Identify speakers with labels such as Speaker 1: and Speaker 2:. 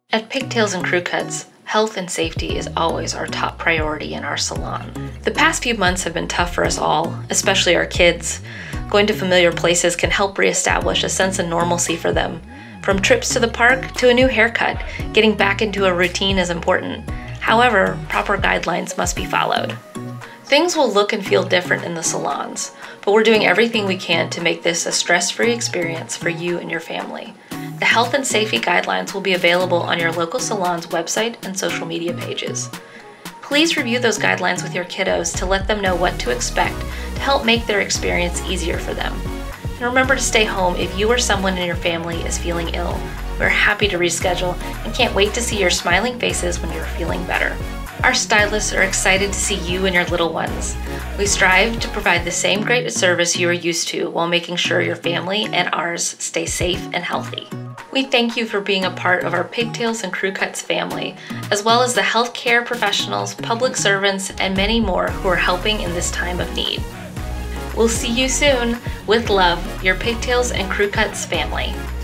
Speaker 1: At Pigtails and Crew Cuts, health and safety is always our top priority in our salon. The past few months have been tough for us all, especially our kids. Going to familiar places can help reestablish a sense of normalcy for them. From trips to the park to a new haircut, getting back into a routine is important. However, proper guidelines must be followed. Things will look and feel different in the salons, but we're doing everything we can to make this a stress-free experience for you and your family. The health and safety guidelines will be available on your local salon's website and social media pages. Please review those guidelines with your kiddos to let them know what to expect to help make their experience easier for them. And remember to stay home if you or someone in your family is feeling ill. We're happy to reschedule and can't wait to see your smiling faces when you're feeling better. Our stylists are excited to see you and your little ones. We strive to provide the same great service you are used to while making sure your family and ours stay safe and healthy. We thank you for being a part of our Pigtails and Crew Cuts family, as well as the healthcare professionals, public servants, and many more who are helping in this time of need. We'll see you soon. With love, your Pigtails and Crew Cuts family.